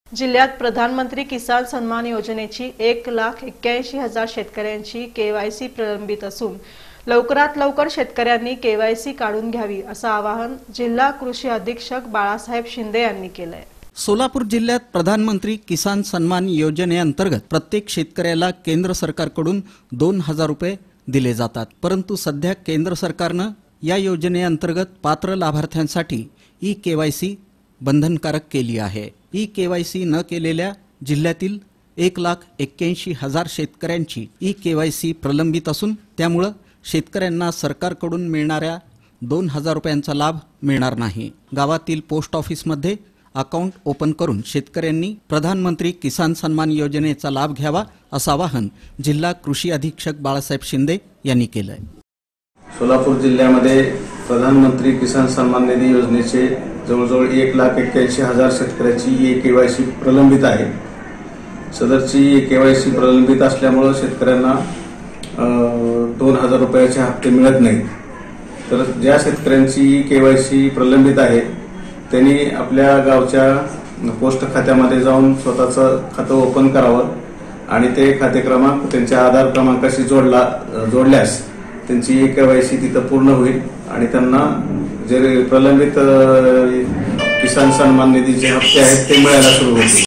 जिल्ह्यात प्रधानमंत्री किसान सन्मान योजनेची 1,81,000 शेतकऱ्यांची केवायसी प्रलंबित असून लवकरात लवकर शेतकऱ्यांनी केवायसी काढून घ्यावी असं आवाहन जिल्हा कृषी अधीक्षक बाळासाहेब शिंदे यांनी केलंय। सोलापूर जिल्ह्यात प्रधानमंत्री किसान सन्मान योजनेअंतर्गत प्रत्येक शेतकऱ्याला केंद्र सरकारकडून 2,000 रुपये दिले जातात, परंतु सध्या केंद्र सरकारनं या योजनेअंतर्गत पात्र लाभार्थ्यांसाठी ई-केवायसी बंधनकारक केली आहे। ई-केवायसी न केलेल्या जिल्ह्यातील 1,81,000 शेतकऱ्यांची ई-केवायसी प्रलंबित असून त्यामुळे शेतकऱ्यांना सरकारकडून मिळणाऱ्या 2,000 रुपयांचा लाभ मिळणार नाही। गावातील पोस्ट ऑफिसमध्ये अकाउंट ओपन करून शेतकऱ्यांनी प्रधानमंत्री किसान सन्मान योजनेचा लाभ घ्यावा असं आवाहन जिल्हा कृषी अधीक्षक बाळासाहेब शिंदे यांनी केलं आहे। सोलापूर जिल्ह्यामध्ये प्रधानमंत्री किसान सन्मान निधी योजनेचे जवळजवळ 1,81,000 शेतकऱ्याची ई-केवायसी प्रलंबित आहे। सदरची ई-केवायसी प्रलंबित असल्यामुळे शेतकऱ्यांना 2,000 रुपयाचे हप्ते मिळत नाहीत। तर ज्या शेतकऱ्यांची ई-केवायसी प्रलंबित आहे त्यांनी आपल्या गावच्या पोस्ट खात्यामध्ये जाऊन स्वतःचं खातं ओपन करावं आणि ते खाते क्रमांक त्यांच्या आधार क्रमांकाशी जोडल्यास त्यांची ई-केवायसी तिथं पूर्ण होईल आणि त्यांना जे प्रलंबित किसान सन्मान निधीचे हप्ते आहेत ते मिळायला सुरू होतील।